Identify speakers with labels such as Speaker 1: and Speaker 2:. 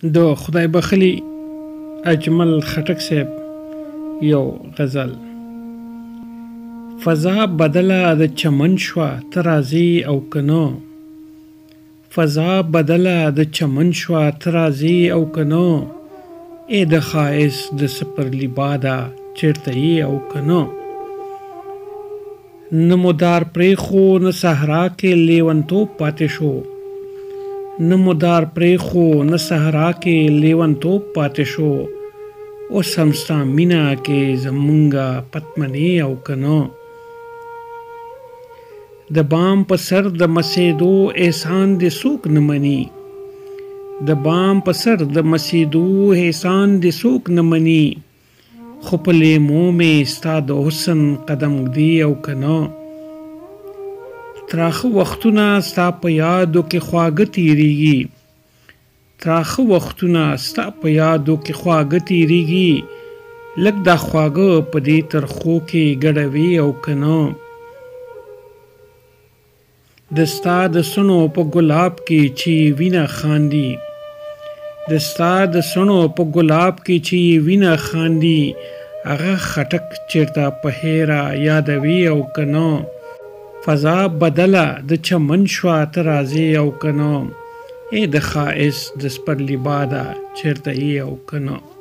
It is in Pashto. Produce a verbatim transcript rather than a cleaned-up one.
Speaker 1: د خدای بخلی اجمل خټک صاحب یو غزل. فضا بدله د چمن شوه ته راځې او که نه، فضا بدله د چمن شوه ته راځې او که نه، ای د ښایست د سپرلي باده چېرته یې او که نه. نه مو دار پرېښو نه صحرا کې لیونتوب پاتې شو، نه مو دار پرېښو نه صحرا کې لیونتوب پاتې شو، اوس هم ستا مینه کې زمونږه پتمنې او که نه. د بام په سر د مسیدو احسان دې څوک نه مني، د بام په سر د مسیدو احسان دې څوک نه مني، خو په لیمو مې ستا د حسن قدم ږدي او که نه. تراخه وختونه ستا په یادو کې خواږه تېرېږي، تراخه وختونه ستا په یادو کې خواږه تېرېږي، لږ دا خواږه په دې ترخو کې ګډوي او که نه. د ستا د سڼو په ګلاب کې چې وینه خاندي، د ستا د سڼو په ګلاب کې چې وینه خاندي، هغه خټک چېرته په هیره یادوي او که نه. فضا بدله د چمن شوه ته راځې او که نه، ای د ښایست د سپرلي باده چېرته یې او که نه.